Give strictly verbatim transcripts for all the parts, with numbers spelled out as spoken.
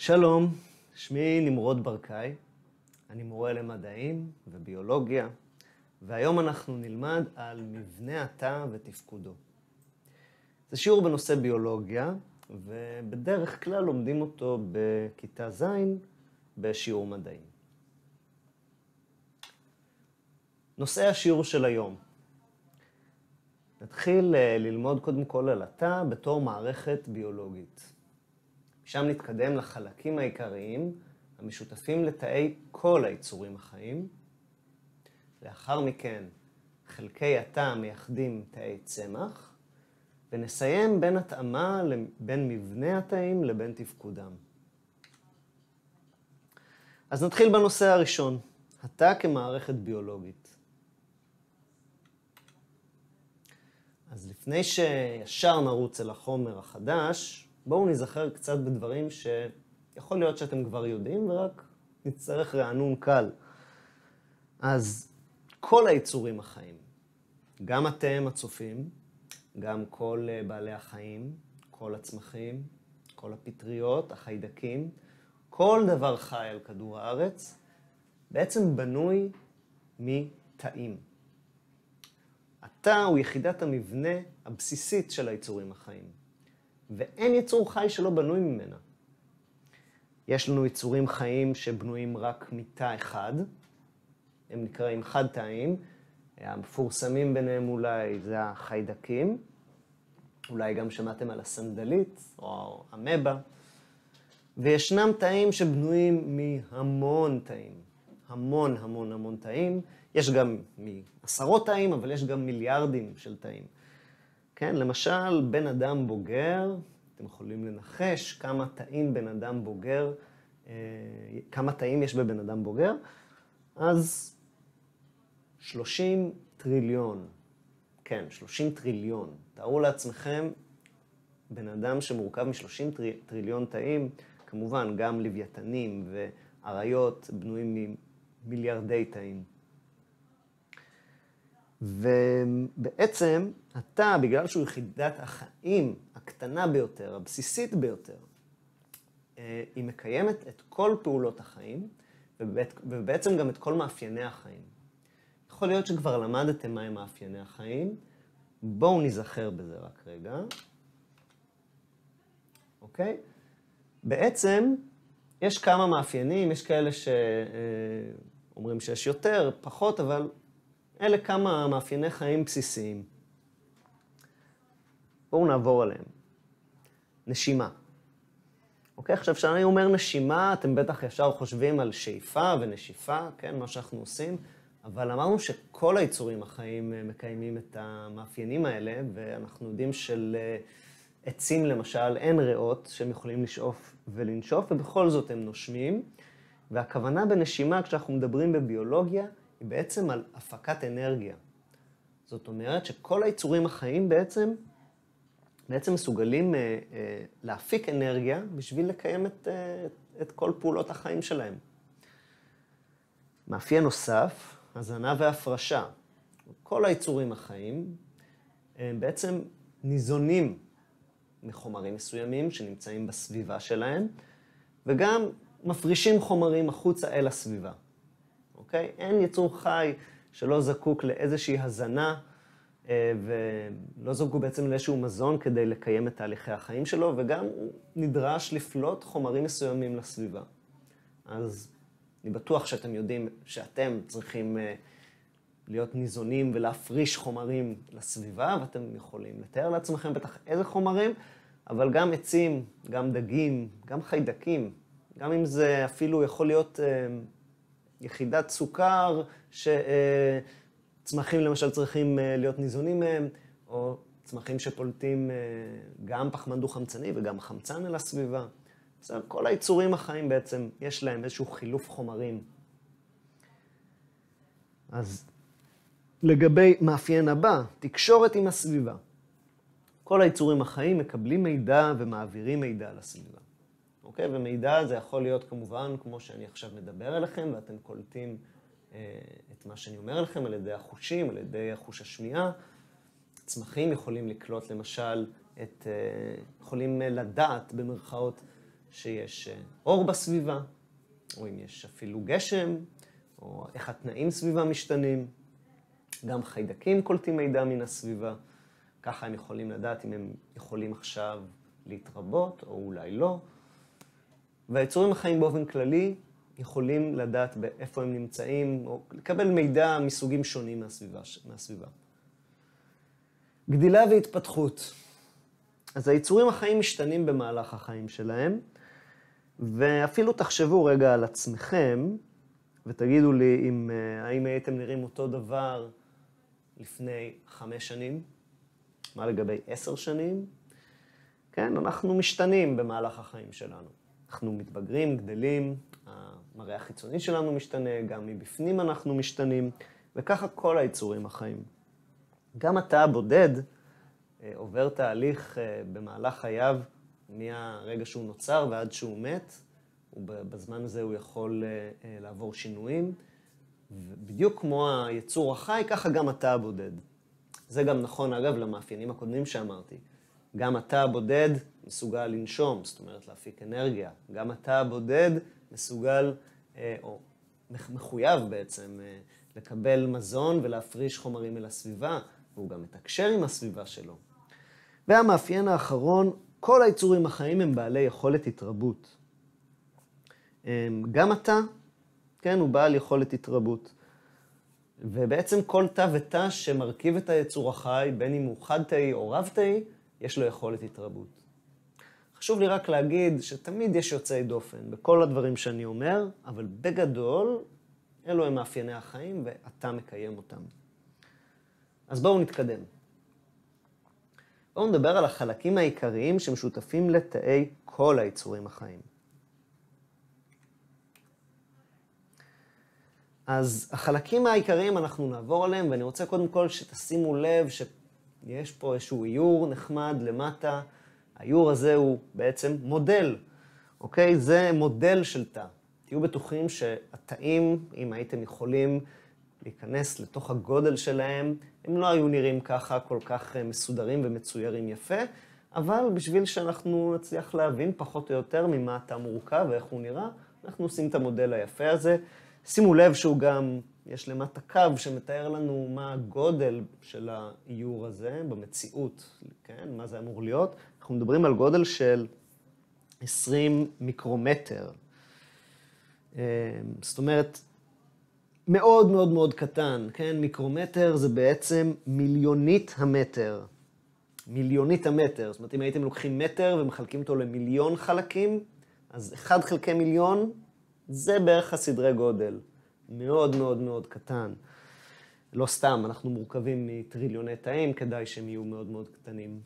שלום, שמי נמרוד ברקאי, אני מורה למדעים וביולוגיה, והיום אנחנו נלמד על מבנה התא ותפקודו. זה שיעור בנושא ביולוגיה, ובדרך כלל לומדים אותו בכיתה ז' בשיעור מדעים. נושאי השיעור של היום. נתחיל ללמוד קודם כל על התא בתור מערכת ביולוגית. משם נתקדם לחלקים העיקריים המשותפים לתאי כל היצורים החיים. לאחר מכן חלקי התא מייחדים תאי צמח, ונסיים בין התאמה בין מבנה התאים לבין תפקודם. אז נתחיל בנושא הראשון, התא כמערכת ביולוגית. אז לפני שישר נרוץ אל החומר החדש, בואו נזכר קצת בדברים שיכול להיות שאתם כבר יודעים, ורק נצטרך רענון קל. אז כל היצורים החיים, גם אתם הצופים, גם כל בעלי החיים, כל הצמחים, כל הפטריות, החיידקים, כל דבר חי על כדור הארץ, בעצם בנוי מתאים. התא הוא יחידת המבנה הבסיסית של היצורים החיים, ואין יצור חי שלא בנוי ממנה. יש לנו יצורים חיים שבנויים רק מתא אחד, הם נקראים חד-תאיים, המפורסמים ביניהם אולי זה החיידקים, אולי גם שמעתם על הסנדלית או אמבה, וישנם תאים שבנויים מהמון תאים, המון המון המון תאים, יש גם מעשרות תאים, אבל יש גם מיליארדים של תאים. כן, למשל, בן אדם בוגר, אתם יכולים לנחש כמה תאים בן אדם בוגר, כמה תאים יש בבן אדם בוגר, אז שלושים טריליון, כן, שלושים טריליון. תארו לעצמכם, בן אדם שמורכב מ-שלושים טריליון תאים, כמובן גם לוויתנים ואריות בנויים ממיליארדי תאים. ובעצם התא, בגלל שהוא יחידת החיים הקטנה ביותר, הבסיסית ביותר, היא מקיימת את כל פעולות החיים, ובעצם גם את כל מאפייני החיים. יכול להיות שכבר למדתם מהם מאפייני החיים, בואו נזכר בזה רק רגע. אוקיי? בעצם יש כמה מאפיינים, יש כאלה שאומרים שיש יותר, פחות, אבל אלה כמה מאפייני חיים בסיסיים. בואו נעבור עליהם. נשימה. אוקיי, עכשיו כשאני אומר נשימה, אתם בטח ישר חושבים על שאיפה ונשיפה, כן, מה שאנחנו עושים, אבל אמרנו שכל היצורים החיים מקיימים את המאפיינים האלה, ואנחנו יודעים של עצים למשל, אין ריאות שהם יכולים לשאוף ולנשוף, ובכל זאת הם נושמים, והכוונה בנשימה, כשאנחנו מדברים בביולוגיה, היא בעצם על הפקת אנרגיה. זאת אומרת שכל היצורים החיים בעצם, בעצם מסוגלים אה, אה, להפיק אנרגיה בשביל לקיים את, אה, את כל פעולות החיים שלהם. מאפיין נוסף, הזנה והפרשה. כל היצורים החיים הם בעצם ניזונים מחומרים מסוימים שנמצאים בסביבה שלהם, וגם מפרישים חומרים החוצה אל הסביבה. אוקיי? אין יצור חי שלא זקוק לאיזושהי הזנה, ולא זקוק בעצם לאיזשהו מזון כדי לקיים את תהליכי החיים שלו, וגם הוא נדרש לפלוט חומרים מסוימים לסביבה. אז אני בטוח שאתם יודעים שאתם צריכים להיות ניזונים ולהפריש חומרים לסביבה, ואתם יכולים לתאר לעצמכם בטח איזה חומרים, אבל גם עצים, גם דגים, גם חיידקים, גם אם זה אפילו יכול להיות יחידת סוכר, שצמחים למשל צריכים להיות ניזונים מהם, או צמחים שפולטים גם פחמן דו-חמצני וגם חמצן אל הסביבה. בסדר, כל היצורים החיים בעצם יש להם איזשהו חילוף חומרים. אז לגבי מאפיין הבא, תקשורת עם הסביבה. כל היצורים החיים מקבלים מידע ומעבירים מידע לסביבה. אוקיי? ומידע זה יכול להיות כמובן, כמו שאני עכשיו מדבר אליכם, ואתם קולטים אה, את מה שאני אומר לכם על ידי החושים, על ידי החוש השמיעה. צמחים יכולים לקלוט למשל את, יכולים לדעת במרכאות שיש אור בסביבה, או אם יש אפילו גשם, או איך התנאים סביבה משתנים. גם חיידקים קולטים מידע מן הסביבה. ככה הם יכולים לדעת אם הם יכולים עכשיו להתרבות, או אולי לא. והיצורים החיים באופן כללי יכולים לדעת באיפה הם נמצאים, או לקבל מידע מסוגים שונים מהסביבה. מהסביבה. גדילה והתפתחות. אז היצורים החיים משתנים במהלך החיים שלהם, ואפילו תחשבו רגע על עצמכם, ותגידו לי אם, האם הייתם נראים אותו דבר לפני חמש שנים, מה לגבי עשר שנים? כן, אנחנו משתנים במהלך החיים שלנו. אנחנו מתבגרים, גדלים, המראה החיצוני שלנו משתנה, גם מבפנים אנחנו משתנים, וככה כל היצורים החיים. גם התא הבודד עובר תהליך במהלך חייו, מהרגע שהוא נוצר ועד שהוא מת, ובזמן הזה הוא יכול לעבור שינויים. בדיוק כמו היצור החי, ככה גם התא הבודד. זה גם נכון, אגב, למאפיינים הקודמים שאמרתי. גם התא הבודד מסוגל לנשום, זאת אומרת להפיק אנרגיה. גם התא הבודד מסוגל, או מחויב בעצם, לקבל מזון ולהפריש חומרים אל הסביבה, והוא גם מתקשר עם הסביבה שלו. והמאפיין האחרון, כל היצורים החיים הם בעלי יכולת התרבות. גם התא, כן, הוא בעל יכולת התרבות. ובעצם כל תא ותא שמרכיב את היצור החי, בין אם הוא חד-תאי או רב-תאי, יש לו יכולת התרבות. חשוב לי רק להגיד שתמיד יש יוצאי דופן בכל הדברים שאני אומר, אבל בגדול, אלו הם מאפייני החיים ואתה מקיים אותם. אז בואו נתקדם. בואו נדבר על החלקים העיקריים שמשותפים לתאי כל היצורים החיים. אז החלקים העיקריים אנחנו נעבור עליהם, ואני רוצה קודם כל שתשימו לב שיש פה איזשהו איור נחמד למטה. האיור הזה הוא בעצם מודל, אוקיי? זה מודל של תא. תהיו בטוחים שהתאים, אם הייתם יכולים להיכנס לתוך הגודל שלהם, הם לא היו נראים ככה כל כך מסודרים ומצוירים יפה, אבל בשביל שאנחנו נצליח להבין פחות או יותר ממה התא מורכב ואיך הוא נראה, אנחנו עושים את המודל היפה הזה. שימו לב שהוא גם, יש למטה קו שמתאר לנו מה הגודל של האיור הזה במציאות, כן? מה זה אמור להיות? אנחנו מדברים על גודל של עשרים מיקרומטר. זאת אומרת, מאוד מאוד מאוד קטן, כן? מיקרומטר זה בעצם מיליונית המטר. מיליונית המטר. זאת אומרת, אם הייתם לוקחים מטר ומחלקים אותו למיליון חלקים, אז אחד חלקי מיליון, זה בערך הסדרי גודל. מאוד מאוד מאוד קטן. לא סתם, אנחנו מורכבים מטריליוני תאים, כדאי שהם יהיו מאוד מאוד קטנים.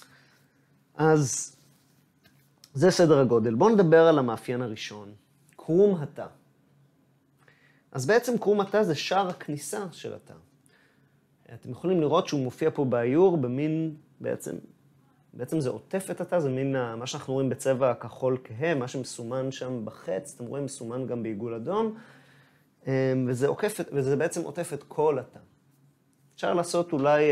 אז זה סדר הגודל. בואו נדבר על המאפיין הראשון. קרום התא. אז בעצם קרום התא זה שער הכניסה של התא. אתם יכולים לראות שהוא מופיע פה באיור במין, בעצם, בעצם זה עוטף את התא, זה מין מה שאנחנו רואים בצבע הכחול כהה, מה שמסומן שם בחץ, אתם רואים מסומן גם בעיגול אדום, וזה, עוקף, וזה בעצם עוטף את כל התא. אפשר לעשות אולי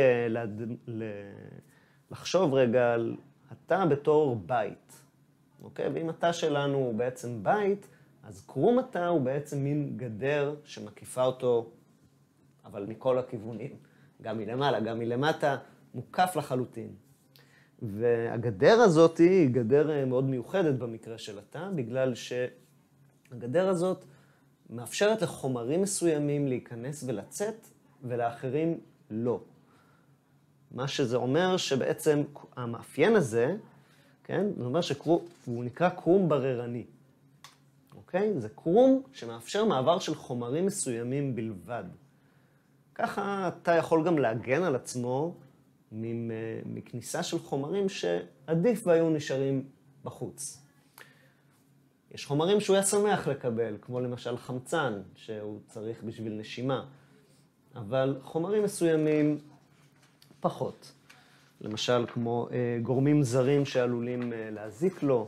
לחשוב רגע על התא בתור בית. אוקיי? ואם התא שלנו הוא בעצם בית, אז קרום התא הוא בעצם מין גדר שמקיפה אותו, אבל מכל הכיוונים. גם מלמעלה, גם מלמטה, מוקף לחלוטין. והגדר הזאת היא גדר מאוד מיוחדת במקרה של התא, בגלל שהגדר הזאת מאפשרת לחומרים מסוימים להיכנס ולצאת, ולאחרים לא. מה שזה אומר שבעצם המאפיין הזה, כן, זה אומר שהוא נקרא קרום בררני. אוקיי? זה קרום שמאפשר מעבר של חומרים מסוימים בלבד. ככה אתה יכול גם להגן על עצמו מכניסה של חומרים שעדיף והיו נשארים בחוץ. יש חומרים שהוא היה שמח לקבל, כמו למשל חמצן, שהוא צריך בשביל נשימה. אבל חומרים מסוימים פחות. למשל כמו אה, גורמים זרים שעלולים אה, להזיק לו.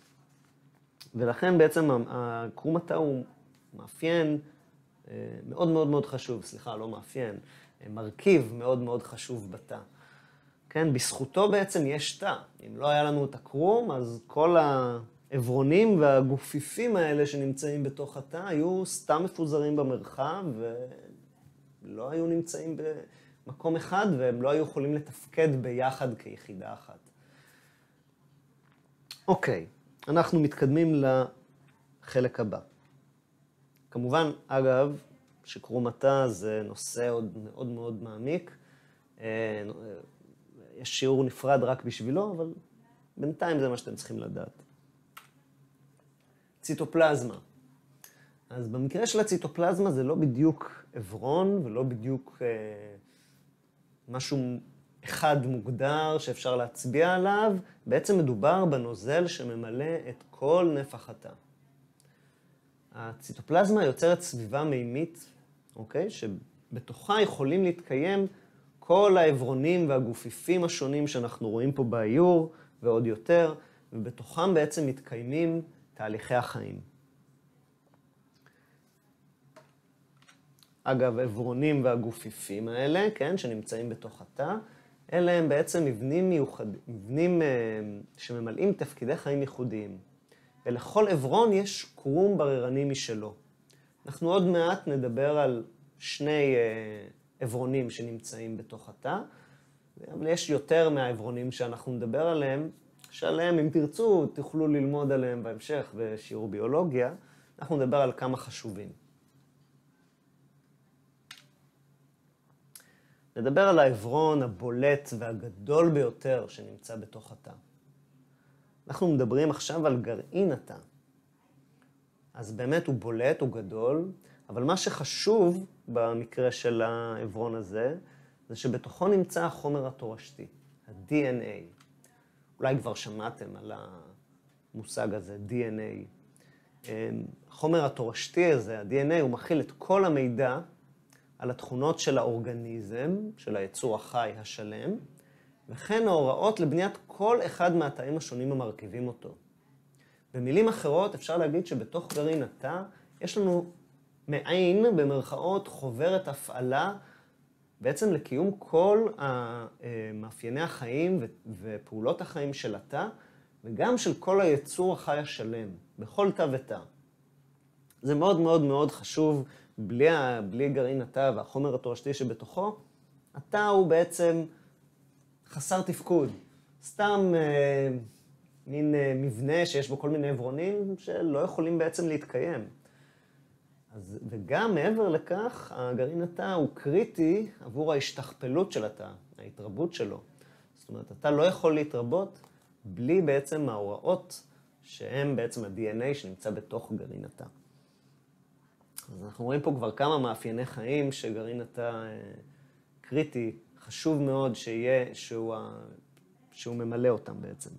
ולכן בעצם קרום התא הוא מאפיין אה, מאוד מאוד מאוד חשוב, סליחה, לא מאפיין, אה, מרכיב מאוד מאוד חשוב בתא. כן, בזכותו בעצם יש תא. אם לא היה לנו את הקרום, אז כל העברונים והגופיפים האלה שנמצאים בתוך התא היו סתם מפוזרים במרחב ולא היו נמצאים במקום אחד והם לא היו יכולים לתפקד ביחד כיחידה אחת. אוקיי, אנחנו מתקדמים לחלק הבא. כמובן, אגב, שקרום התא זה נושא עוד מאוד מאוד מעמיק. יש שיעור נפרד רק בשבילו, אבל בינתיים זה מה שאתם צריכים לדעת. ציטופלזמה. אז במקרה של הציטופלזמה זה לא בדיוק עברון ולא בדיוק אה, משהו אחד מוגדר שאפשר להצביע עליו. בעצם מדובר בנוזל שממלא את כל נפח התא. הציטופלזמה יוצרת סביבה מימית, אוקיי? שבתוכה יכולים להתקיים כל העברונים והגופיפים השונים שאנחנו רואים פה באיור ועוד יותר, ובתוכם בעצם מתקיימים תהליכי החיים. אגב, העברונים והגופיפים האלה, כן, שנמצאים בתוך התא, אלה הם בעצם מבנים מיוחדים, מבנים שממלאים תפקידי חיים ייחודיים. ולכל עברון יש קרום בררני משלו. אנחנו עוד מעט נדבר על שני עברונים שנמצאים בתוך התא, אבל יש יותר מהעברונים שאנחנו נדבר עליהם, שעליהם, אם תרצו, תוכלו ללמוד עליהם בהמשך בשיעור ביולוגיה. אנחנו נדבר על כמה חשובים. נדבר על העברון הבולט והגדול ביותר שנמצא בתוך התא. אנחנו מדברים עכשיו על גרעין התא. אז באמת הוא בולט, הוא גדול, אבל מה שחשוב במקרה של העברון הזה, זה שבתוכו נמצא החומר התורשתי, ה-די אן איי. אולי כבר שמעתם על המושג הזה, די אן איי. החומר התורשתי הזה, ה-די אן איי, הוא מכיל את כל המידע על התכונות של האורגניזם, של היצור החי השלם, וכן ההוראות לבניית כל אחד מהתאים השונים המרכיבים אותו. במילים אחרות, אפשר להגיד שבתוך גרעין התא יש לנו מעין, במרכאות, חוברת הפעלה, בעצם לקיום כל מאפייני החיים ופעולות החיים של התא, וגם של כל היצור החי השלם, בכל תא ותא. זה מאוד מאוד מאוד חשוב, בלי, בלי גרעין התא והחומר התורשתי שבתוכו, התא הוא בעצם חסר תפקוד. סתם אה, מין אה, מבנה שיש בו כל מיני עברונים שלא יכולים בעצם להתקיים. אז, וגם מעבר לכך, הגרעין התא הוא קריטי עבור ההשתכפלות של התא, ההתרבות שלו. זאת אומרת, התא לא יכול להתרבות בלי בעצם ההוראות שהן בעצם ה-די אן איי שנמצא בתוך גרעין התא. אז אנחנו רואים פה כבר כמה מאפייני חיים שגרעין התא קריטי, חשוב מאוד שיהיה, שהוא, שהוא ממלא אותם בעצם.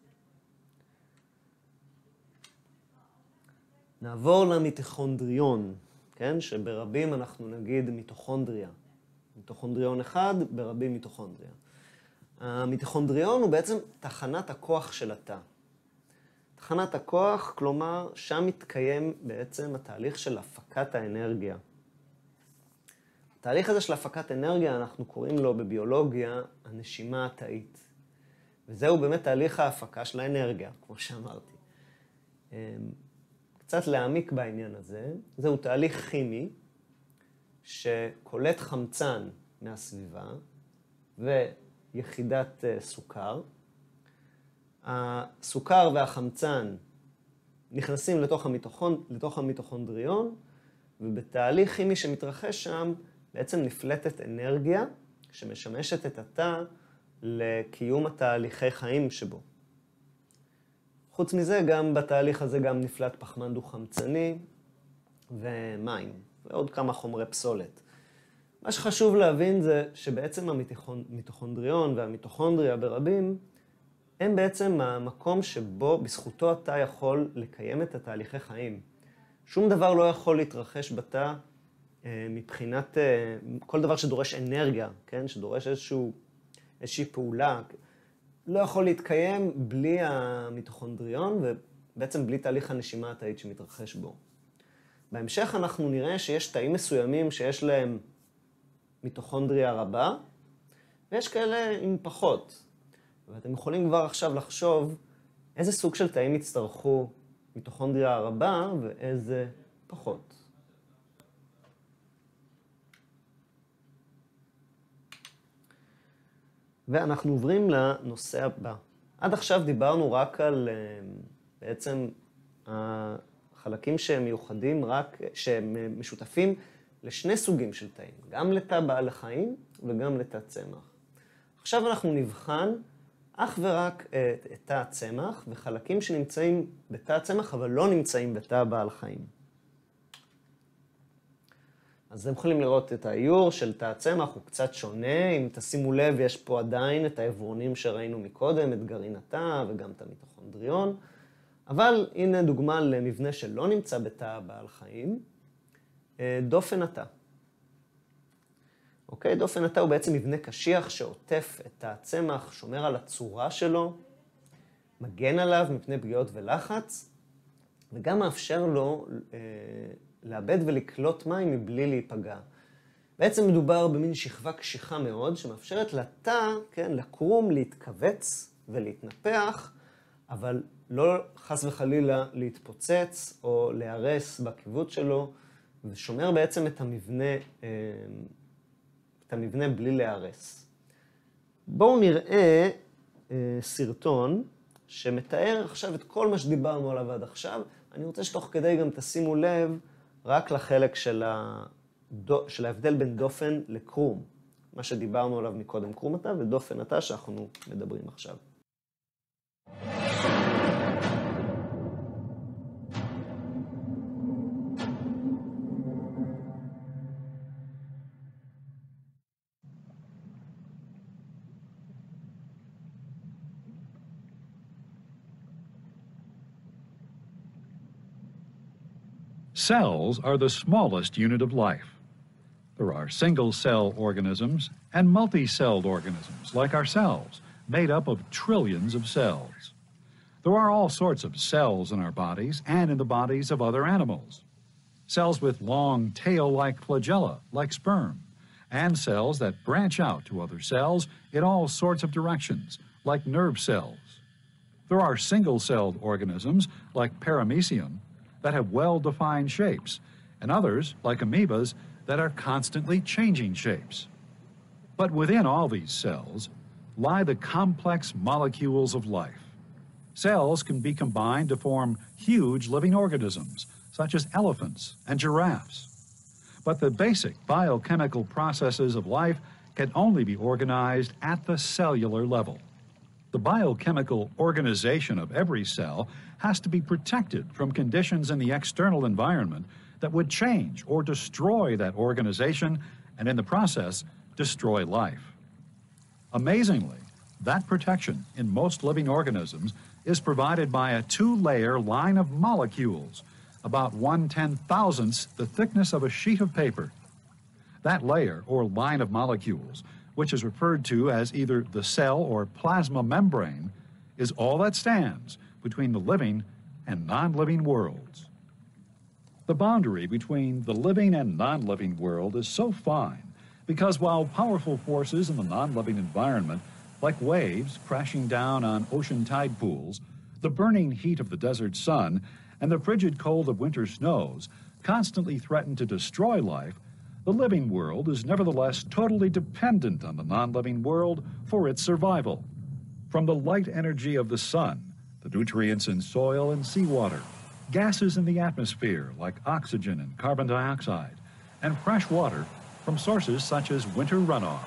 נעבור למיטוכונדריון, כן? שברבים אנחנו נגיד מיטוכונדריה. מיטוכונדריון אחד, ברבים מיטוכונדריה. המיטוכונדריון הוא בעצם תחנת הכוח של התא. תחנת הכוח, כלומר, שם מתקיים בעצם התהליך של הפקת האנרגיה. התהליך הזה של הפקת אנרגיה, אנחנו קוראים לו בביולוגיה הנשימה התאית. וזהו באמת תהליך ההפקה של האנרגיה, כמו שאמרתי. קצת להעמיק בעניין הזה, זהו תהליך כימי שקולט חמצן מהסביבה ויחידת סוכר. הסוכר והחמצן נכנסים לתוך, המיטוכונד... לתוך המיטוכונדריון, ובתהליך כימי שמתרחש שם בעצם נפלטת אנרגיה שמשמשת את התא לקיום התהליכי חיים שבו. חוץ מזה, גם בתהליך הזה גם נפלט פחמן דו-חמצני ומים, ועוד כמה חומרי פסולת. מה שחשוב להבין זה שבעצם המיטוכונדריון והמיטוכונדריה ברבים, הם בעצם המקום שבו בזכותו התא יכול לקיים את התהליכי חיים. שום דבר לא יכול להתרחש בתא מבחינת כל דבר שדורש אנרגיה, כן? שדורש איזשהו, איזושהי פעולה, לא יכול להתקיים בלי המיטוכונדריון ובעצם בלי תהליך הנשימה התאית שמתרחש בו. בהמשך אנחנו נראה שיש תאים מסוימים שיש להם מיטוכונדריה רבה, ויש כאלה עם פחות. ואתם יכולים כבר עכשיו לחשוב איזה סוג של תאים יצטרכו מיטוכונדריה הרבה ואיזה פחות. ואנחנו עוברים לנושא הבא. עד עכשיו דיברנו רק על בעצם החלקים שהם מיוחדים, רק שהם משותפים לשני סוגים של תאים, גם לתא בעל החיים וגם לתא צמח. עכשיו אנחנו נבחן אך ורק את, את תא הצמח וחלקים שנמצאים בתא הצמח אבל לא נמצאים בתא בעל חיים. אז אתם יכולים לראות את האיור של תא הצמח, הוא קצת שונה. אם תשימו לב, יש פה עדיין את העברונים שראינו מקודם, את גרעין התא וגם את המיטוכונדריון. אבל הנה דוגמה למבנה שלא נמצא בתא בעל חיים, דופן התא. אוקיי, דופן התא הוא בעצם מבנה קשיח שעוטף את תא הצמח, שומר על הצורה שלו, מגן עליו מפני פגיעות ולחץ, וגם מאפשר לו אה, לאבד ולקלוט מים מבלי להיפגע. בעצם מדובר במין שכבה קשיחה מאוד, שמאפשרת לתא, כן, לקרום, להתכווץ ולהתנפח, אבל לא חס וחלילה להתפוצץ או להירס בקיבוץ שלו, ושומר בעצם את המבנה, אה, את המבנה בלי להירס. בואו נראה אה, סרטון שמתאר עכשיו את כל מה שדיברנו עליו עד עכשיו. אני רוצה שתוך כדי גם תשימו לב רק לחלק של, הדו, של ההבדל בין דופן לקרום, מה שדיברנו עליו מקודם, קרום התא ודופן התא שאנחנו מדברים עכשיו. Cells are the smallest unit of life. There are single-cell organisms and multi-celled organisms, like ourselves, made up of trillions of cells. There are all sorts of cells in our bodies and in the bodies of other animals. Cells with long tail-like flagella, like sperm, and cells that branch out to other cells in all sorts of directions, like nerve cells. There are single-celled organisms, like paramecium, that have well-defined shapes, and others, like amoebas, that are constantly changing shapes. But within all these cells lie the complex molecules of life. Cells can be combined to form huge living organisms, such as elephants and giraffes. But the basic biochemical processes of life can only be organized at the cellular level. The biochemical organization of every cell has to be protected from conditions in the external environment that would change or destroy that organization and in the process destroy life. Amazingly, that protection in most living organisms is provided by a two-layer line of molecules, about one ten-thousandths the thickness of a sheet of paper. That layer or line of molecules, which is referred to as either the cell or plasma membrane, is all that stands between the living and non-living worlds. The boundary between the living and non-living world is so fine because while powerful forces in the non-living environment, like waves crashing down on ocean tide pools, the burning heat of the desert sun, and the frigid cold of winter snows, constantly threaten to destroy life, the living world is nevertheless totally dependent on the non-living world for its survival. From the light energy of the sun, the nutrients in soil and seawater, gases in the atmosphere like oxygen and carbon dioxide, and fresh water from sources such as winter runoff.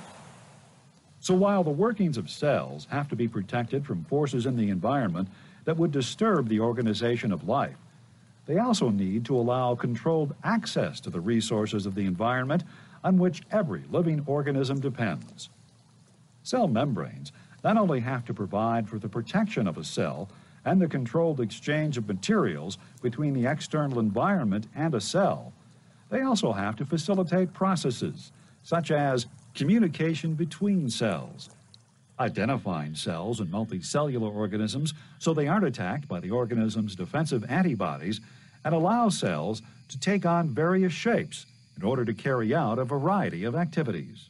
So while the workings of cells have to be protected from forces in the environment that would disturb the organization of life, they also need to allow controlled access to the resources of the environment on which every living organism depends. Cell membranes not only have to provide for the protection of a cell and the controlled exchange of materials between the external environment and a cell, they also have to facilitate processes such as communication between cells, identifying cells in multicellular organisms so they aren't attacked by the organism's defensive antibodies, and allow cells to take on various shapes in order to carry out a variety of activities.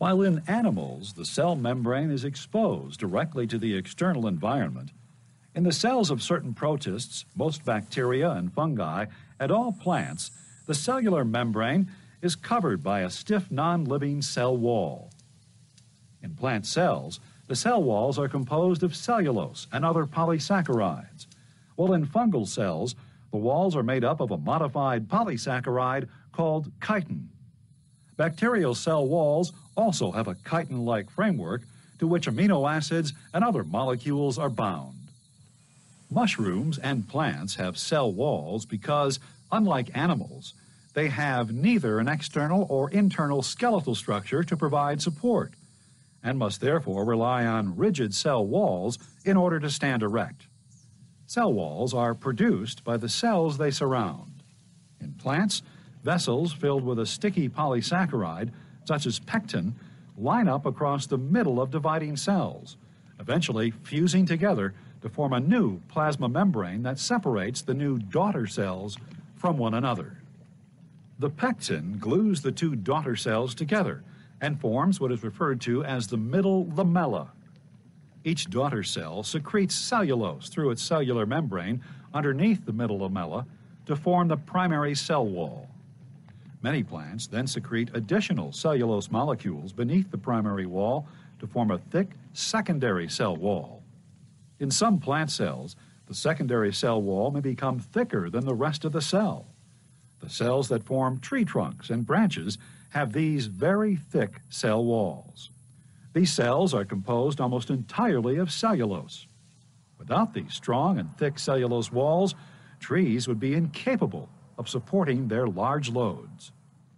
While in animals, the cell membrane is exposed directly to the external environment, in the cells of certain protists, most bacteria and fungi, and all plants, the cellular membrane is covered by a stiff non-living cell wall. In plant cells, the cell walls are composed of cellulose and other polysaccharides, while in fungal cells, the walls are made up of a modified polysaccharide called chitin. Bacterial cell walls also have a chitin-like framework to which amino acids and other molecules are bound. Mushrooms and plants have cell walls because, unlike animals, they have neither an external or internal skeletal structure to provide support, and must therefore rely on rigid cell walls in order to stand erect. Cell walls are produced by the cells they surround. In plants, vessels filled with a sticky polysaccharide, such as pectin, line up across the middle of dividing cells, eventually fusing together to form a new plasma membrane that separates the new daughter cells from one another. The pectin glues the two daughter cells together and forms what is referred to as the middle lamella. Each daughter cell secretes cellulose through its cellular membrane underneath the middle lamella to form the primary cell wall. Many plants then secrete additional cellulose molecules beneath the primary wall to form a thick secondary cell wall. In some plant cells, the secondary cell wall may become thicker than the rest of the cell. The cells that form tree trunks and branches have these very thick cell walls. These cells are composed almost entirely of cellulose. Without these strong and thick cellulose walls, trees would be incapable of supporting their large loads.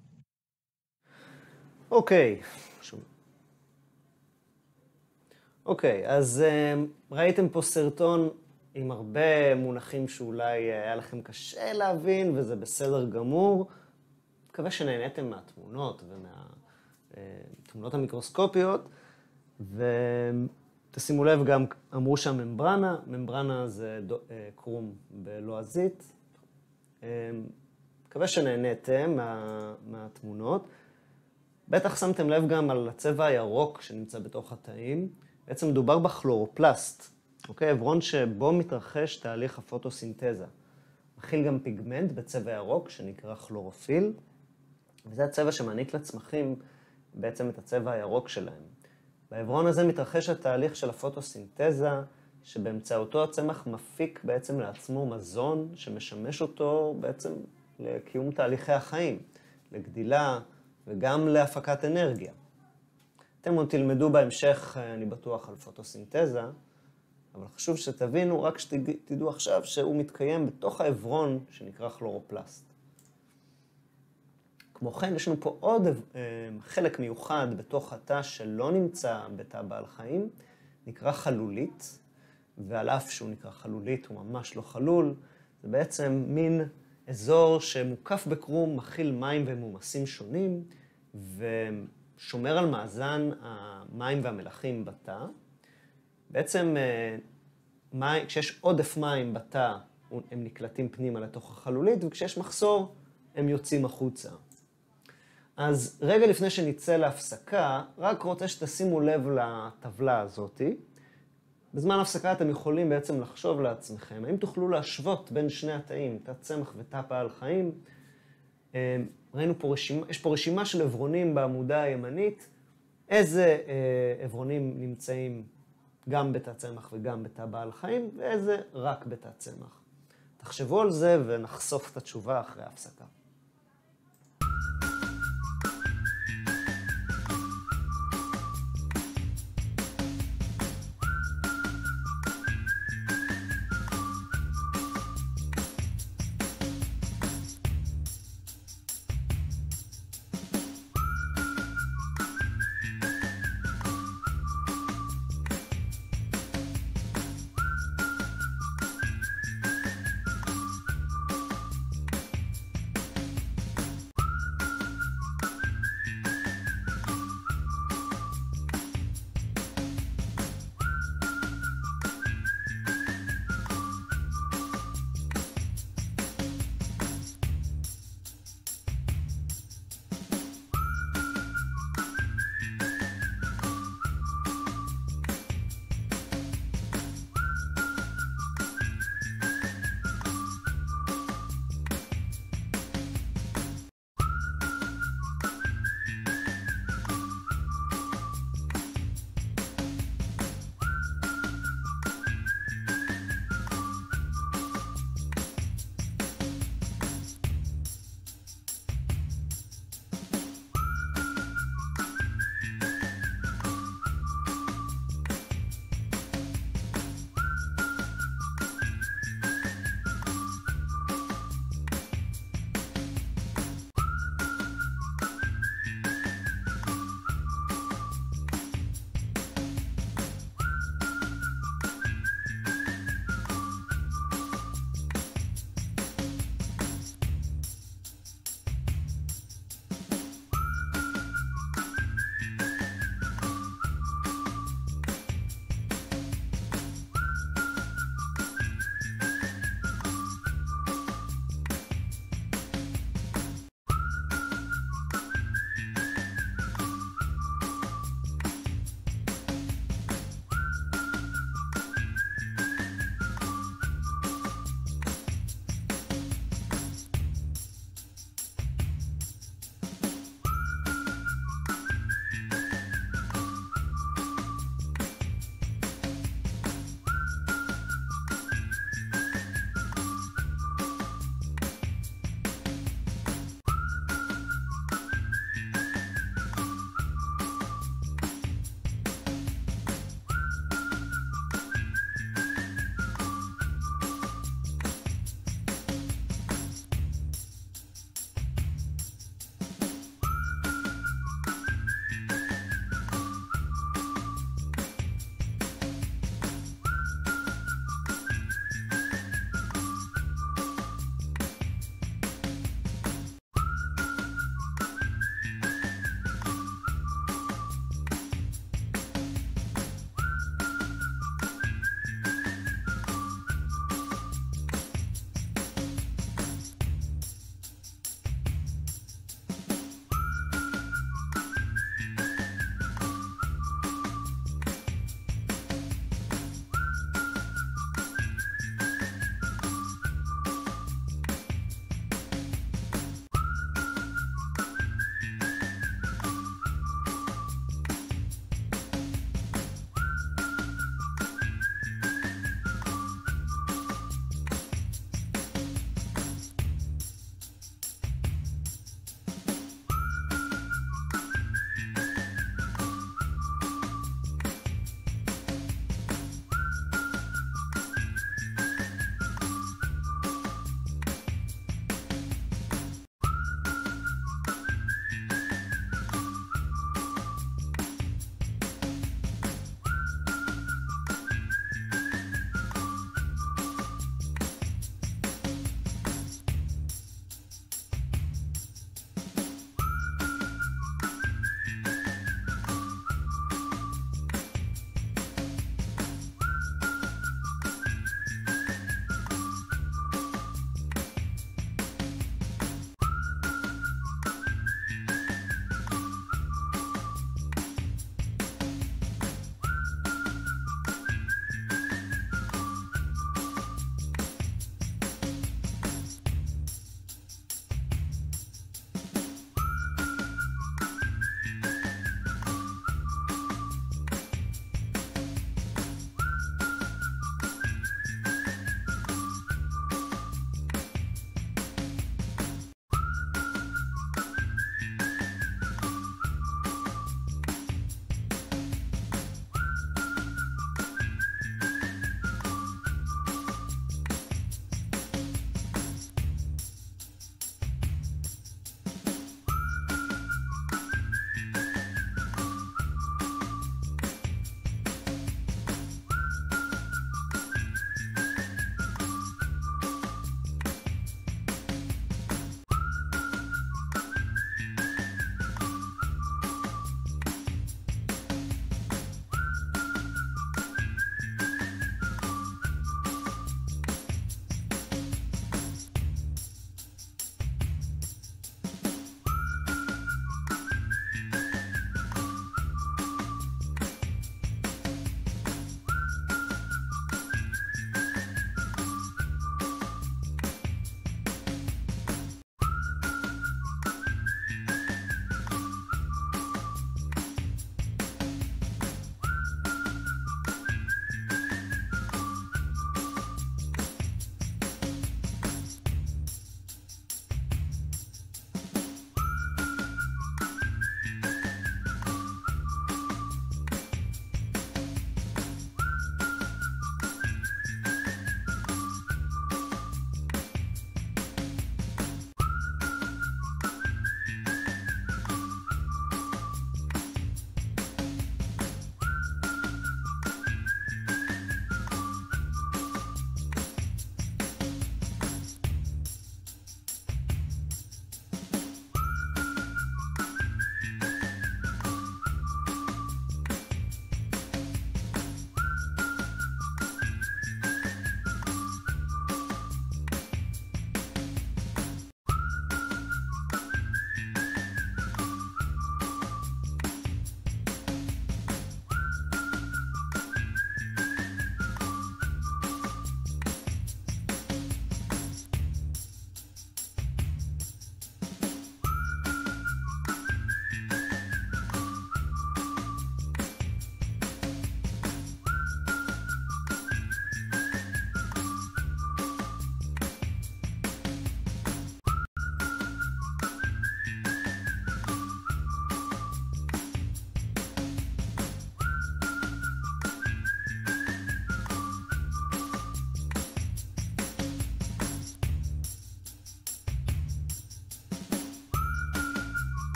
אוקיי, אוקיי, אז ראיתם פה סרטון עם הרבה מונחים שאולי היה לכם קשה להבין, וזה בסדר גמור. מקווה שנהניתם מהתמונות ומהתמונות המיקרוסקופיות, ותשימו לב, גם אמרו שהממברנה, ממברנה זה קרום בלועזית. מקווה שנהניתם מה, מהתמונות. בטח שמתם לב גם על הצבע הירוק שנמצא בתוך התאים. בעצם מדובר בכלורופלסט, אוקיי? עברון שבו מתרחש תהליך הפוטוסינתזה. מכיל גם פיגמנט בצבע ירוק שנקרא כלורופיל, וזה הצבע שמעניק לצמחים בעצם את הצבע הירוק שלהם. בעברון הזה מתרחש התהליך של הפוטוסינתזה, שבאמצעותו הצמח מפיק בעצם לעצמו מזון שמשמש אותו בעצם לקיום תהליכי החיים, לגדילה וגם להפקת אנרגיה. אתם עוד תלמדו בהמשך, אני בטוח, על פוטוסינתזה, אבל חשוב שתבינו, רק שתדעו עכשיו, שהוא מתקיים בתוך העברון שנקרא כלורופלסט. כמו כן, יש לנו פה עוד חלק מיוחד בתוך התא שלא נמצא בתא בעל חיים, נקרא חלולית, ועל אף שהוא נקרא חלולית, הוא ממש לא חלול, זה בעצם מין אזור שמוקף בקרום, מכיל מים ומומסים שונים, ושומר על מאזן המים והמלחים בתא. בעצם כשיש עודף מים בתא, הם נקלטים פנימה לתוך החלולית, וכשיש מחסור, הם יוצאים החוצה. אז רגע לפני שנצא להפסקה, רק רוצה שתשימו לב לטבלה הזאת. בזמן ההפסקה אתם יכולים בעצם לחשוב לעצמכם, האם תוכלו להשוות בין שני התאים, תא צמח ותא בעל חיים. ראינו פה רשימה, יש פה רשימה של עברונים בעמודה הימנית, איזה עברונים נמצאים גם בתא צמח וגם בתא בעל חיים, ואיזה רק בתא צמח. תחשבו על זה ונחשוף את התשובה אחרי ההפסקה.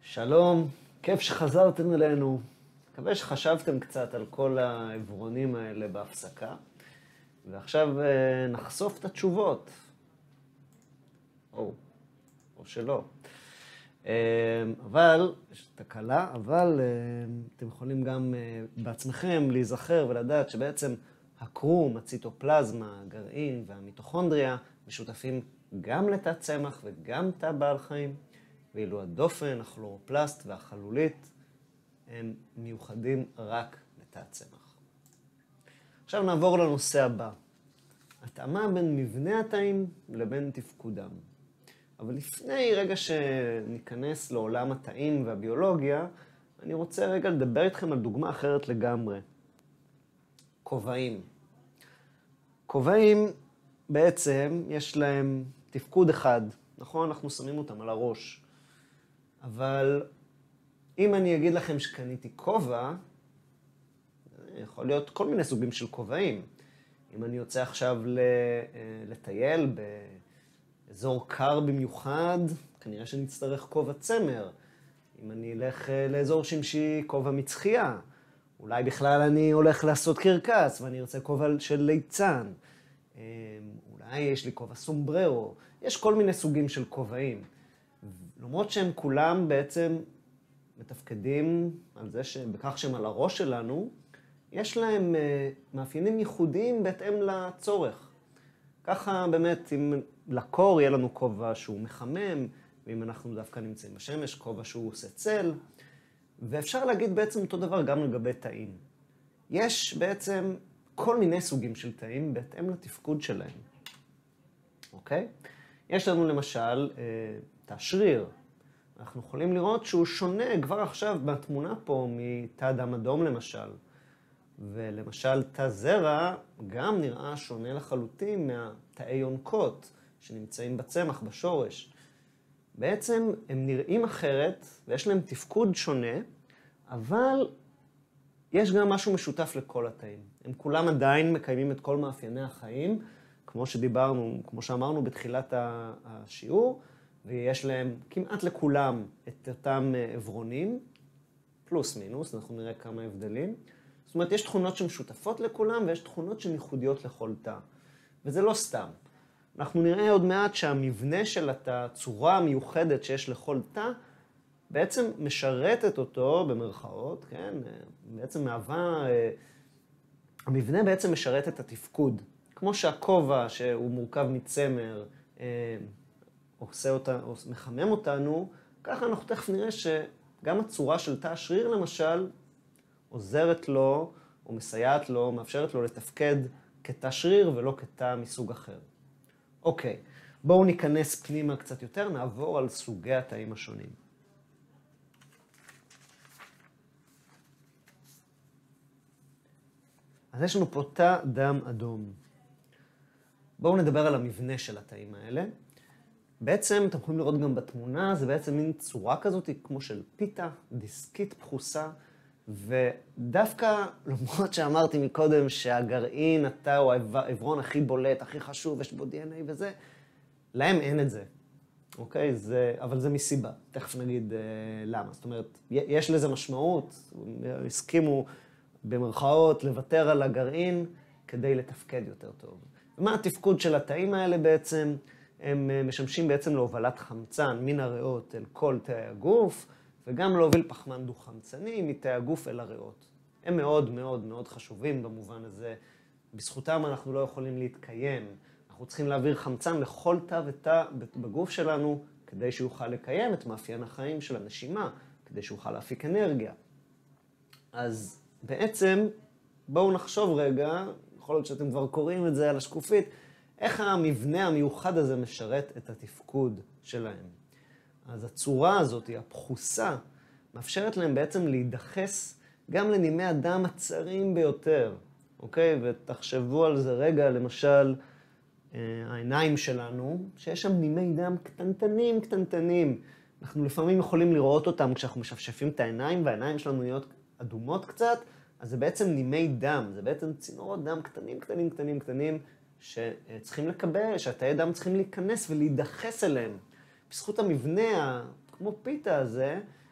שלום, כיף שחזרתם אלינו. מקווה שחשבתם קצת על כל העברונים האלה בהפסקה, ועכשיו נחשוף את התשובות. או, או שלא. אבל, יש תקלה, אבל אתם יכולים גם בעצמכם להיזכר ולדעת שבעצם הקרום, הציטופלזמה, הגרעין והמיטוכונדריה משותפים גם לתא צמח וגם תא בעל חיים, ואילו הדופן, הכלורופלסט והחלולית הם מיוחדים רק לתא צמח. עכשיו נעבור לנושא הבא. התאמה בין מבנה התאים לבין תפקודם. אבל לפני רגע שניכנס לעולם התאים והביולוגיה, אני רוצה רגע לדבר איתכם על דוגמה אחרת לגמרי. כובעים. כובעים בעצם יש להם תפקוד אחד, נכון? אנחנו שמים אותם על הראש. אבל אם אני אגיד לכם שקניתי כובע, יכול להיות כל מיני סוגים של כובעים. אם אני יוצא עכשיו לטייל באזור קר במיוחד, כנראה שנצטרך כובע צמר. אם אני אלך לאזור שמשי, כובע מצחייה. אולי בכלל אני הולך לעשות קרקס ואני ארצה כובע של ליצן. אולי יש לי כובע סומבררו. יש כל מיני סוגים של כובעים. למרות שהם כולם בעצם מתפקדים על זה שבכך שהם על הראש שלנו, יש להם מאפיינים ייחודיים בהתאם לצורך. ככה באמת, אם לקור יהיה לנו כובע שהוא מחמם, ואם אנחנו דווקא נמצאים בשמש, כובע שהוא עושה צל, ואפשר להגיד בעצם אותו דבר גם לגבי תאים. יש בעצם כל מיני סוגים של תאים בהתאם לתפקוד שלהם. אוקיי? יש לנו למשל תא שריר. אנחנו יכולים לראות שהוא שונה כבר עכשיו בתמונה פה מתא דם אדום למשל. ולמשל תא זרע גם נראה שונה לחלוטין מהתאי יונקות שנמצאים בצמח, בשורש. בעצם הם נראים אחרת ויש להם תפקוד שונה, אבל יש גם משהו משותף לכל התאים. הם כולם עדיין מקיימים את כל מאפייני החיים, כמו שדיברנו, כמו שאמרנו בתחילת השיעור, ויש להם כמעט לכולם את אותם עברונים, פלוס מינוס, אנחנו נראה כמה הבדלים. זאת אומרת, יש תכונות שמשותפות לכולם ויש תכונות שהן ייחודיות לכל תא. וזה לא סתם. אנחנו נראה עוד מעט שהמבנה של התא, הצורה המיוחדת שיש לכל תא, בעצם משרתת אותו במרכאות, כן? בעצם מהווה, המבנה בעצם משרת את התפקוד. כמו שהכובע שהוא מורכב מצמר, עושה אותה, או מחמם אותנו, ככה אנחנו תכף נראה שגם הצורה של תא השריר למשל, עוזרת לו, או מסייעת לו, מאפשרת לו לתפקד כתא שריר ולא כתא מסוג אחר. אוקיי, בואו ניכנס פנימה קצת יותר, נעבור על סוגי התאים השונים. אז יש לנו פה תא דם אדום. בואו נדבר על המבנה של התאים האלה. בעצם, אתם יכולים לראות גם בתמונה, זה בעצם מין צורה כזאת, כמו של פיתה, דיסקית פחוסה, ודווקא, למרות שאמרתי מקודם שהגרעין, התא הוא העברון הכי בולט, הכי חשוב, יש בו די אן איי וזה, להם אין את זה, אוקיי? זה, אבל זה מסיבה, תכף נגיד אה, למה. זאת אומרת, יש לזה משמעות, הסכימו במרכאות לוותר על הגרעין כדי לתפקד יותר טוב. ומה התפקוד של התאים האלה בעצם? הם משמשים בעצם להובלת חמצן מן הריאות אל כל תאי הגוף, וגם להוביל פחמן דו-חמצני מתאי הגוף אל הריאות. הם מאוד מאוד מאוד חשובים במובן הזה. בזכותם אנחנו לא יכולים להתקיים. אנחנו צריכים להעביר חמצן לכל תא ותא בגוף שלנו, כדי שיוכל לקיים את מאפיין החיים של הנשימה, כדי שיוכל להפיק אנרגיה. אז בעצם, בואו נחשוב רגע, יכול להיות שאתם כבר קוראים את זה על השקופית, איך המבנה המיוחד הזה משרת את התפקוד שלהם. אז הצורה הזאת, הפחוסה, מאפשרת להם בעצם להידחס גם לנימי הדם הצרים ביותר, אוקיי? ותחשבו על זה רגע, למשל, העיניים שלנו, שיש שם נימי דם קטנטנים, קטנטנים. אנחנו לפעמים יכולים לראות אותם כשאנחנו משפשפים את העיניים, והעיניים שלנו נהיות אדומות קצת, אז זה בעצם נימי דם, זה בעצם צינורות דם קטנים, קטנים, קטנים, קטנים, שצריכים לקבל, שהתאי דם צריכים להיכנס ולהידחס אליהם. בזכות המבנה, כמו פיתה הזה,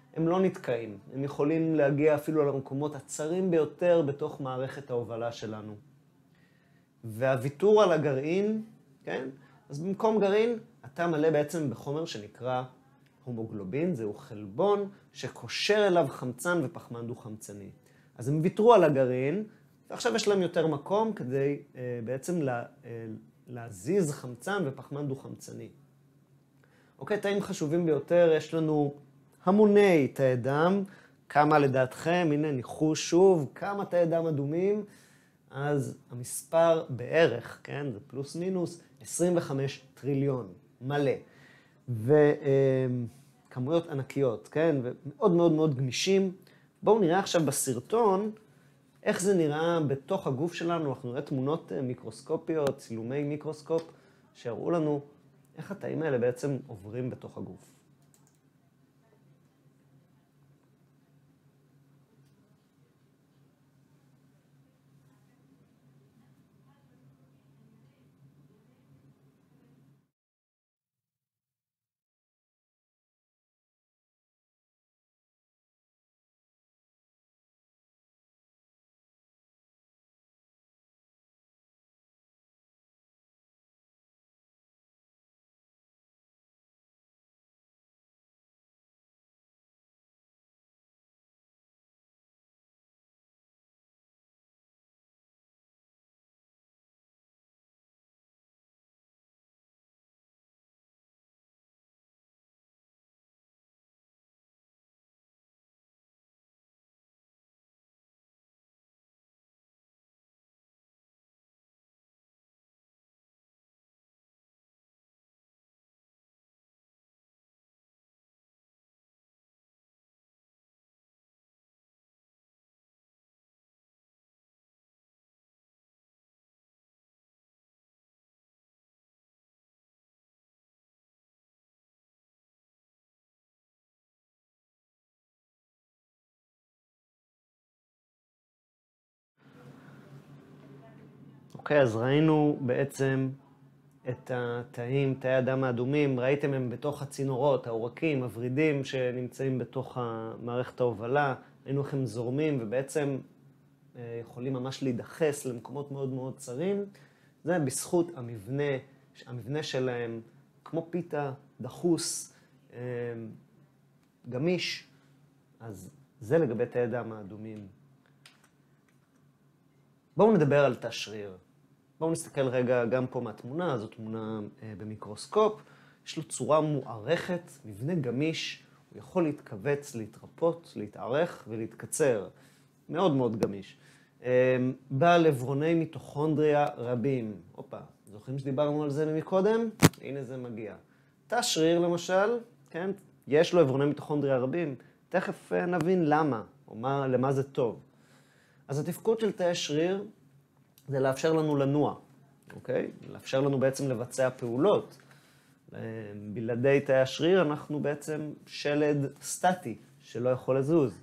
הם לא נתקעים. הם יכולים להגיע אפילו למקומות הצרים ביותר בתוך מערכת ההובלה שלנו. והוויתור על הגרעין, כן? אז במקום גרעין, אתה מלא בעצם בחומר שנקרא הומוגלובין, זהו חלבון שקושר אליו חמצן ופחמן דו-חמצני. אז הם ויתרו על הגרעין, ועכשיו יש להם יותר מקום כדי אה, בעצם לה, אה, להזיז חמצן ופחמן דו-חמצני. אוקיי, תאים חשובים ביותר, יש לנו המוני תאי דם. כמה לדעתכם? הנה ניחוש שוב, כמה תאי דם אדומים? אז המספר בערך, כן, זה פלוס מינוס, עשרים וחמישה טריליון, מלא. וכמויות ענקיות, כן, ומאוד מאוד מאוד גמישים. בואו נראה עכשיו בסרטון איך זה נראה בתוך הגוף שלנו. אנחנו נראה תמונות מיקרוסקופיות, צילומי מיקרוסקופ, שהראו לנו איך התאים האלה בעצם עוברים בתוך הגוף. אוקיי, אז ראינו בעצם את התאים, תאי הדם האדומים, ראיתם הם בתוך הצינורות, העורקים, הוורידים שנמצאים בתוך מערכת ההובלה, ראינו איך הם זורמים ובעצם יכולים ממש להידחס למקומות מאוד מאוד צרים. זה בזכות המבנה, המבנה שלהם כמו פיתה, דחוס, גמיש, אז זה לגבי תאי הדם האדומים. בואו נדבר על תא שריר. בואו נסתכל רגע גם פה מהתמונה, זו תמונה אה, במיקרוסקופ. יש לו צורה מוארכת, מבנה גמיש, הוא יכול להתכווץ, להתרפות, להתארך ולהתקצר. מאוד מאוד גמיש. אה, בעל עברוני מיטוכונדריה רבים. הופה, זוכרים שדיברנו על זה מקודם? הנה זה מגיע. תא שריר למשל, כן? יש לו עברוני מיטוכונדריה רבים. תכף אה, נבין למה, או מה, למה זה טוב. אז התפקוד של תאי שריר זה לאפשר לנו לנוע, אוקיי? לאפשר לנו בעצם לבצע פעולות. בלעדי תאי השריר אנחנו בעצם שלד סטטי שלא יכול לזוז.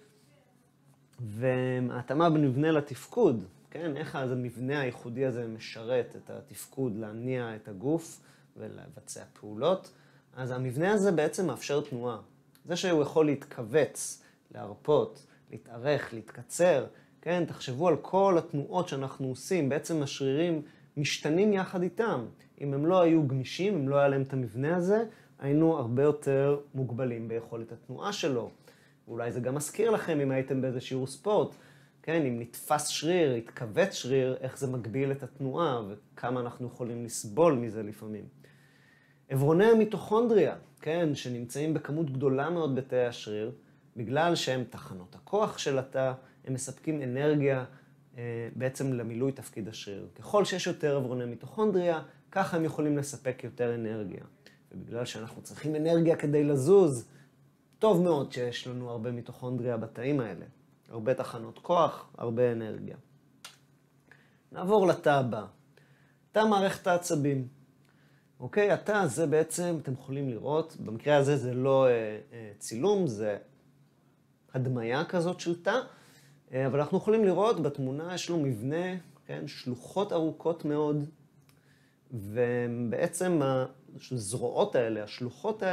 וההתאמה בנבנה לתפקוד, כן? איך המבנה הייחודי הזה משרת את התפקוד, להניע את הגוף ולבצע פעולות. אז המבנה הזה בעצם מאפשר תנועה. זה שהוא יכול להתכווץ, להרפות, להתארך, להתקצר, כן, תחשבו על כל התנועות שאנחנו עושים, בעצם השרירים משתנים יחד איתם. אם הם לא היו גמישים, אם לא היה להם את המבנה הזה, היינו הרבה יותר מוגבלים ביכולת התנועה שלו. ואולי זה גם מזכיר לכם אם הייתם באיזה שיעור ספורט, כן, אם נתפס שריר, התכווץ שריר, איך זה מגביל את התנועה וכמה אנחנו יכולים לסבול מזה לפעמים. עברוני המיטוכונדריה, כן, שנמצאים בכמות גדולה מאוד בתאי השריר, בגלל שהם תחנות הכוח של התא, הם מספקים אנרגיה אה, בעצם למילוי תפקיד השריר. ככל שיש יותר עברוני מיטוכונדריה, ככה הם יכולים לספק יותר אנרגיה. ובגלל שאנחנו צריכים אנרגיה כדי לזוז, טוב מאוד שיש לנו הרבה מיטוכונדריה בתאים האלה. הרבה תחנות כוח, הרבה אנרגיה. נעבור לתא הבא. תא מערכת העצבים. אוקיי, התא הזה בעצם, אתם יכולים לראות, במקרה הזה זה לא אה, אה, צילום, זה הדמיה כזאת של תא, אבל אנחנו יכולים לראות בתמונה יש לו מבנה, כן, שלוחות ארוכות מאוד, ובעצם הזרועות האלה, השלוחות האלה,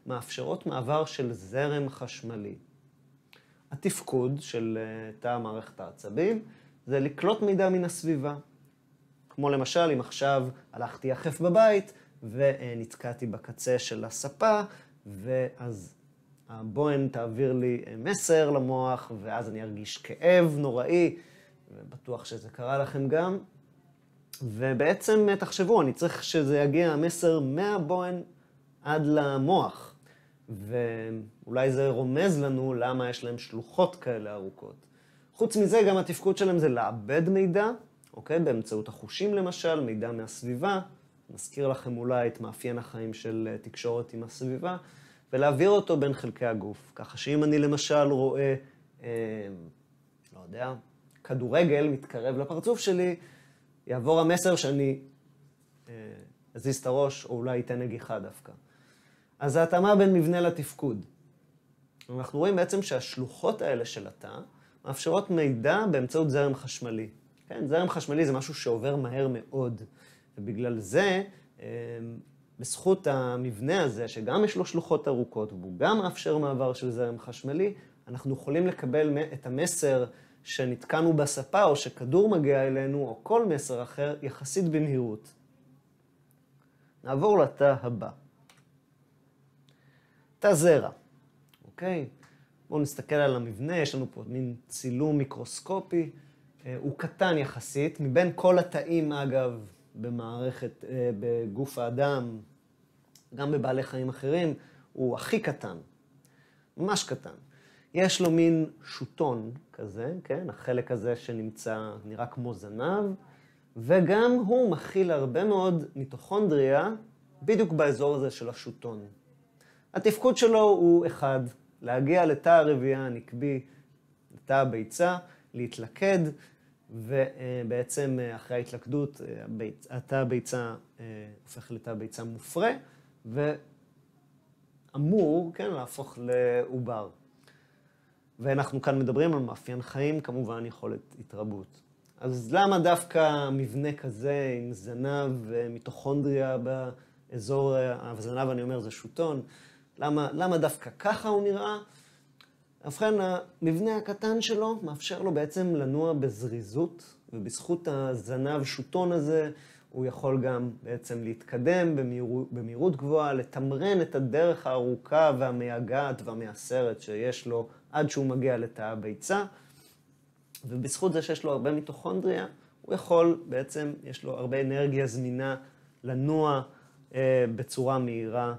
מאפשרות מעבר של זרם חשמלי. התפקוד של תא המערכת העצבים זה לקלוט מידע מן הסביבה. כמו למשל, אם עכשיו הלכתי יחף בבית ונתקעתי בקצה של הספה, ואז הבוהן תעביר לי מסר למוח, ואז אני ארגיש כאב נוראי, ובטוח שזה קרה לכם גם. ובעצם תחשבו, אני צריך שזה יגיע המסר מהבוהן עד למוח. ואולי זה רומז לנו למה יש להם שלוחות כאלה ארוכות. חוץ מזה, גם התפקוד שלהם זה לעבד מידע, אוקיי? באמצעות החושים למשל, מידע מהסביבה. מזכיר לכם אולי את מאפיין החיים של תקשורת עם הסביבה, ולהעביר אותו בין חלקי הגוף. ככה שאם אני למשל רואה, אה, לא יודע, כדורגל מתקרב לפרצוף שלי, יעבור המסר שאני אה, אזיז את הראש, או אולי ייתן נגיחה דווקא. אז ההתאמה בין מבנה לתפקוד. אנחנו רואים בעצם שהשלוחות האלה של התא מאפשרות מידע באמצעות זרם חשמלי. כן, זרם חשמלי זה משהו שעובר מהר מאוד, ובגלל זה, בזכות המבנה הזה, שגם יש לו שלוחות ארוכות, והוא גם מאפשר מעבר של זרם חשמלי, אנחנו יכולים לקבל את המסר שנתקענו בספה, או שכדור מגיע אלינו, או כל מסר אחר, יחסית במהירות. נעבור לתא הבא. תא זרע, אוקיי? בואו נסתכל על המבנה, יש לנו פה מין צילום מיקרוסקופי, הוא קטן יחסית, מבין כל התאים אגב במערכת, בגוף האדם, גם בבעלי חיים אחרים, הוא הכי קטן, ממש קטן. יש לו מין שוטון כזה, כן? החלק הזה שנמצא, נראה כמו זנב, וגם הוא מכיל הרבה מאוד מיטוכונדריה, בדיוק באזור הזה של השוטון. התפקוד שלו הוא אחד, להגיע לתא הרבייה הנקבי, לתא הביצה, להתלכד, ובעצם אחרי ההתלכדות, התא הביצה הופך לתא ביצה מופרה, ואמור, כן, להפוך לעובר. ואנחנו כאן מדברים על מאפיין חיים, כמובן יכולת התרבות. אז למה דווקא מבנה כזה עם זנב ומיטוכונדריה באזור, הזנב אני אומר זה שוטון, למה, למה דווקא ככה הוא נראה? ובכן, המבנה הקטן שלו מאפשר לו בעצם לנוע בזריזות, ובזכות הזנב שוטון הזה, הוא יכול גם בעצם להתקדם במהירות, במהירות גבוהה, לתמרן את הדרך הארוכה והמייגעת והמייסרת שיש לו עד שהוא מגיע לתא הביצה. ובזכות זה שיש לו הרבה מיטוכונדריה, הוא יכול בעצם, יש לו הרבה אנרגיה זמינה לנוע אה, בצורה מהירה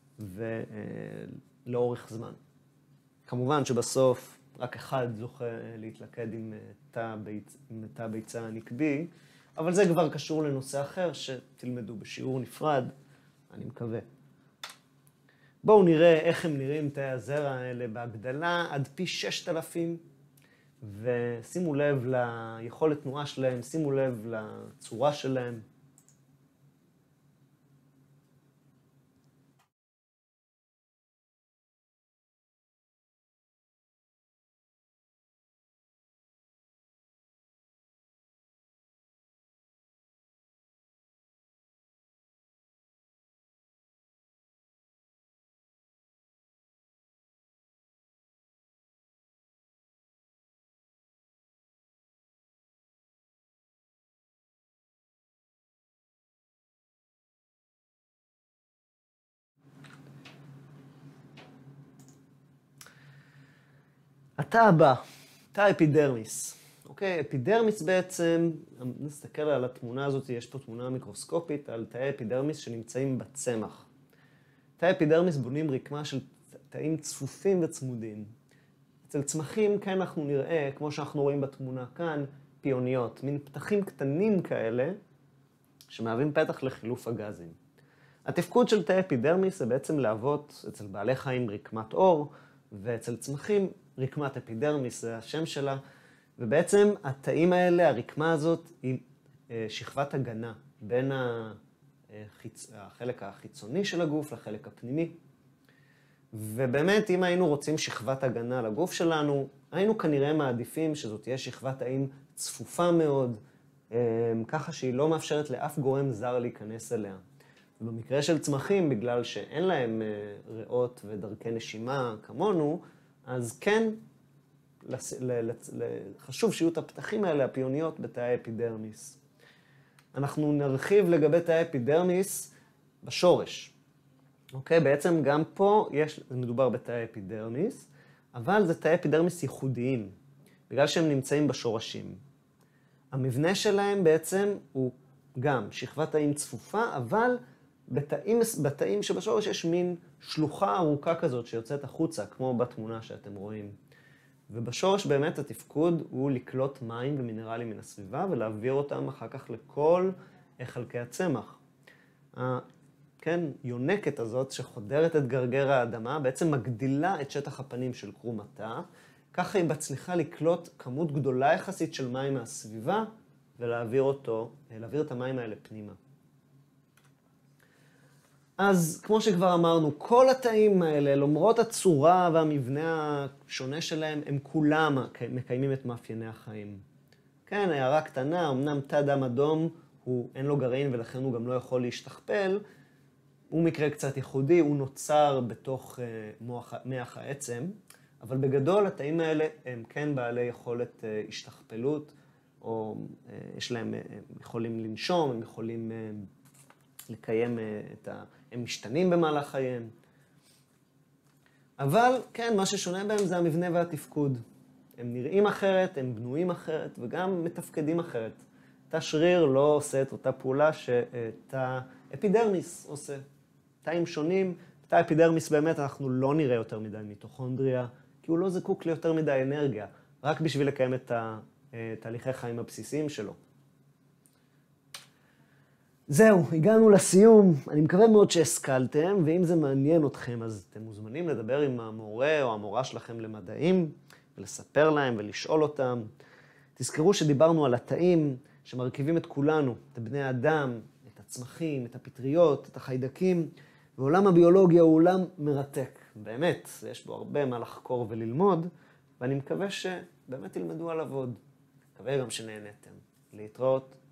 ולאורך זמן. כמובן שבסוף רק אחד זוכה להתלכד עם תא ביצ... עם תא ביצה הנקבי, אבל זה כבר קשור לנושא אחר שתלמדו בשיעור נפרד, אני מקווה. בואו נראה איך הם נראים תאי הזרע האלה בהגדלה עד פי ששת אלפים, ושימו לב ליכולת תנועה שלהם, שימו לב לצורה שלהם. התא הבא, תא אפידרמיס. אוקיי, אפידרמיס בעצם, נסתכל על התמונה הזאת, יש פה תמונה מיקרוסקופית על תאי אפידרמיס שנמצאים בצמח. תאי אפידרמיס בונים רקמה של תאים צפופים וצמודים. אצל צמחים כן אנחנו נראה, כמו שאנחנו רואים בתמונה כאן, פיוניות, מין פתחים קטנים כאלה, שמהווים פתח לחילוף הגזים. התפקוד של תאי אפידרמיס זה בעצם להוות אצל בעלי חיים רקמת עור, ואצל צמחים רקמת אפידרמיס, זה השם שלה, ובעצם התאים האלה, הרקמה הזאת, היא שכבת הגנה בין החיצ... החלק החיצוני של הגוף לחלק הפנימי. ובאמת, אם היינו רוצים שכבת הגנה לגוף שלנו, היינו כנראה מעדיפים שזאת תהיה שכבת תאים צפופה מאוד, ככה שהיא לא מאפשרת לאף גורם זר להיכנס אליה. ובמקרה של צמחים, בגלל שאין להם ריאות ודרכי נשימה כמונו, אז כן, חשוב שיהיו את הפתחים האלה, הפיוניות, בתאי האפידרמיס. אנחנו נרחיב לגבי תאי האפידרמיס בשורש. אוקיי? בעצם גם פה יש, מדובר בתאי האפידרמיס, אבל זה תאי אפידרמיס ייחודיים, בגלל שהם נמצאים בשורשים. המבנה שלהם בעצם הוא גם שכבת תאים צפופה, אבל בתאים, בתאים שבשורש יש מין שלוחה ארוכה כזאת שיוצאת החוצה, כמו בתמונה שאתם רואים. ובשורש באמת התפקוד הוא לקלוט מים ומינרלים מן הסביבה ולהעביר אותם אחר כך לכל חלקי הצמח. כן, יונקת הזאת שחודרת את גרגר האדמה בעצם מגדילה את שטח הפנים של קרום התא, ככה היא מצליחה לקלוט כמות גדולה יחסית של מים מהסביבה ולהעביר אותו, להעביר את המים האלה פנימה. אז כמו שכבר אמרנו, כל התאים האלה, למרות הצורה והמבנה השונה שלהם, הם כולם מקיימים את מאפייני החיים. כן, הערה קטנה, אמנם תא דם אדום, הוא אין לו גרעין ולכן הוא גם לא יכול להשתכפל, הוא מקרה קצת ייחודי, הוא נוצר בתוך מוח, מח העצם, אבל בגדול התאים האלה הם כן בעלי יכולת השתכפלות, או יש להם, הם יכולים לנשום, הם יכולים לקיים את ה... הם משתנים במהלך חייהם. אבל כן, מה ששונה בהם זה המבנה והתפקוד. הם נראים אחרת, הם בנויים אחרת, וגם מתפקדים אחרת. תא שריר לא עושה את אותה פעולה שתא אפידרמיס עושה. תאים שונים, תא אפידרמיס באמת אנחנו לא נראה יותר מדי מיטוכונדריה, כי הוא לא זקוק ליותר מדי אנרגיה, רק בשביל לקיים את תהליכי חיים הבסיסיים שלו. זהו, הגענו לסיום. אני מקווה מאוד שהשכלתם, ואם זה מעניין אתכם, אז אתם מוזמנים לדבר עם המורה או המורה שלכם למדעים, ולספר להם ולשאול אותם. תזכרו שדיברנו על התאים שמרכיבים את כולנו, את בני האדם, את הצמחים, את הפטריות, את החיידקים, ועולם הביולוגיה הוא עולם מרתק. באמת, יש בו הרבה מה לחקור וללמוד, ואני מקווה שבאמת תלמדו עליו עוד. מקווה גם שנהנתם. להתראות.